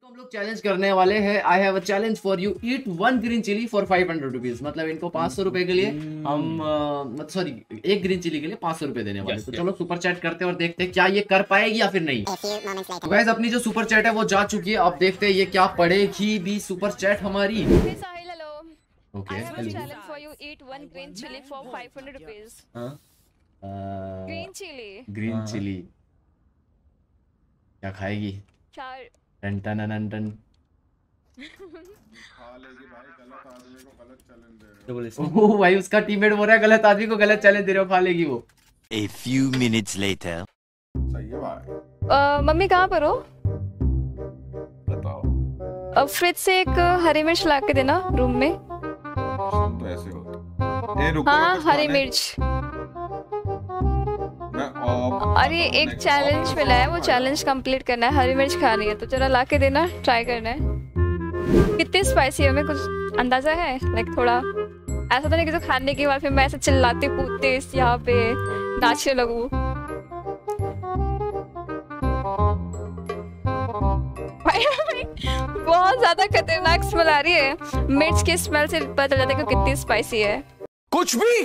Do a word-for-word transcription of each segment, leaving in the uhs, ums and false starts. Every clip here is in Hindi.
हम लोग चैलेंज करने वाले हैं। I have a challenge for you, eat one green chili for five hundred rupees. मतलब इनको पाँच सौ रुपए के लिए हम मतलब सॉरी एक ग्रीन चिली के लिए पाँच सौ रुपए देने वाले। Yes, तो yes. चलो सुपर चैट करते हैं और देखते हैं क्या ये कर पाएगी या फिर नहीं। तो गाइस अपनी जो सुपर चैट है वो जा चुकी है। अब देखते हैं ये क्या पड़ेगी भी सुपर चैट हमारी। Hey Sahil, hello. Okay I have a challenge for you. Eat one green chili for five hundred rupees. Green chili. Green chili क्या खाएगी? चार. टन टन टन टन। खा लेगी भाई, गलत आदमी को गलत चैलेंज दे रहे हो। ओह भाई उसका टीममेट बोल रहा है गलत आदमी को गलत चैलेंज दे रहे हो, खा लेगी वो। A few minutes later. सही है भाई, Uh, मम्मी कहाँ पर हो? बताओ। अब फ्रिज से एक हरी मिर्च ला के देना रूम में. तो ऐसे होता है। ए रुको, हाँ वापस हरी खाने। मिर्च. मैं ऑफ- अरे एक चैलेंज मिला है, वो चैलेंज कंप्लीट करना है. हरी मिर्च खानी है तो जरा ला के देना, ट्राई करना है. कितनी स्पाइसी है, हमें कुछ अंदाजा है? लाइक थोड़ा ऐसा तो नहीं कि जो खाने के बाद फिर मैं ऐसे चिल्लाते कूदते इस यहाँ पे नाचने लगूं. बहुत ज्यादा खतरनाक स्मेल आ रही है. मिर्च की स्मेल से पता चल जाता है कि कितनी स्पाइसी है. कुछ भी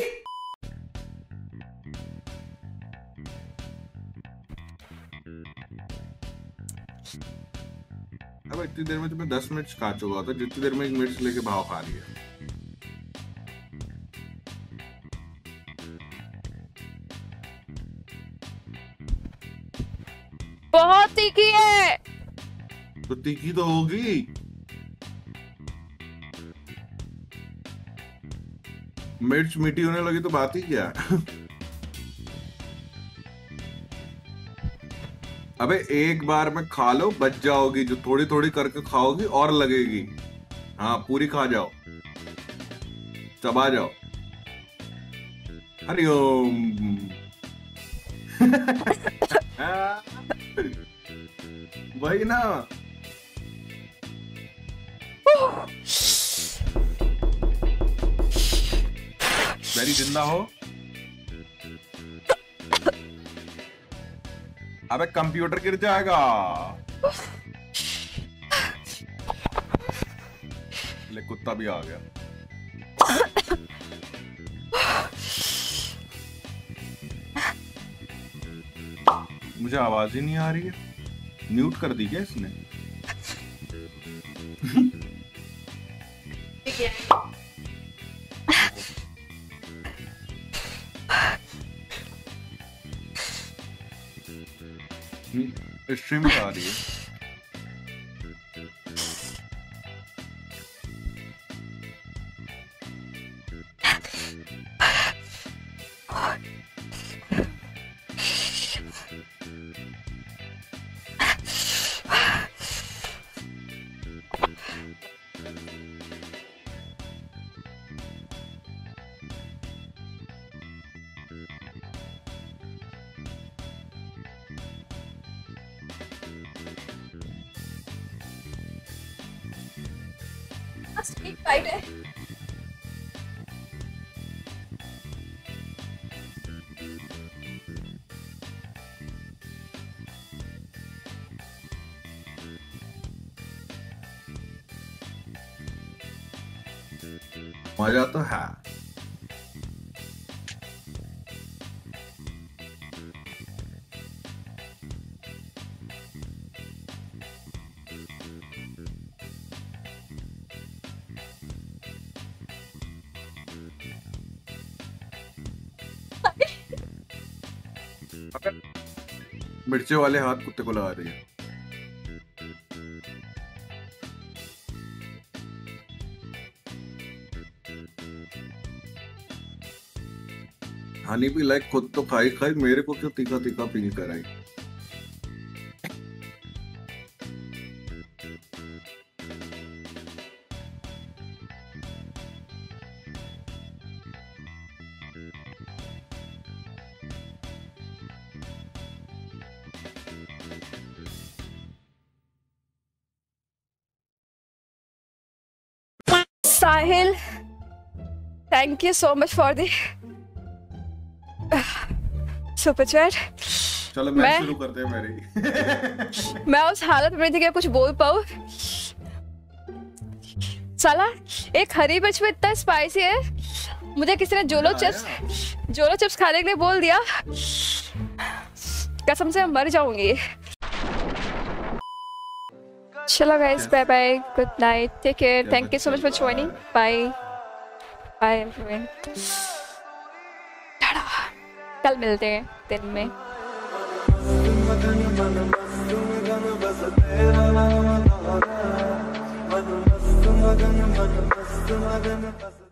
अब इतनी देर में तुम्हें दस मिर्च खा चुका होता, जितनी देर में एक मिर्च लेके भाव खा रही है। बहुत तीखी है. तो तीखी तो होगी। मिर्च मीठी होने लगी तो बात ही क्या है। अबे एक बार में खा लो, बच जाओगी। जो थोड़ी थोड़ी करके खाओगी और लगेगी। हाँ पूरी खा जाओ, चबा जाओ। हरिओम। वही ना। मेरी जिंदा हो। अबे कंप्यूटर गिर जाएगा। ले कुत्ता भी आ गया। मुझे आवाज ही नहीं आ रही है। म्यूट कर दी क्या इसने? स्ट्रीम पे आ रही है। फाइट है. मजा तो है। मिर्चे वाले हाथ कुत्ते को लगा रही है। हनी भी लाइक खुद तो खाई खाई, मेरे को क्यों तीखा तीखा फील कराई। Sahil, thank you so much for the super chat. चलो मैं मैं- शुरू करते हैं मेरी। मैं उस हालत में थी कि कुछ बोल पाऊँ। साला एक हरी मिर्च में इतना स्पाइसी है, मुझे किसी ने जोलो चिप्स जोलो चिप्स खाने के लिए बोल दिया, कसम से मैं मर जाऊंगी। चलो guys, bye bye, good night, take care, thank you so much for joining, bye bye everyone. कल मिलते हैं दिन में। मगन मगन मगन मस्त मगन बस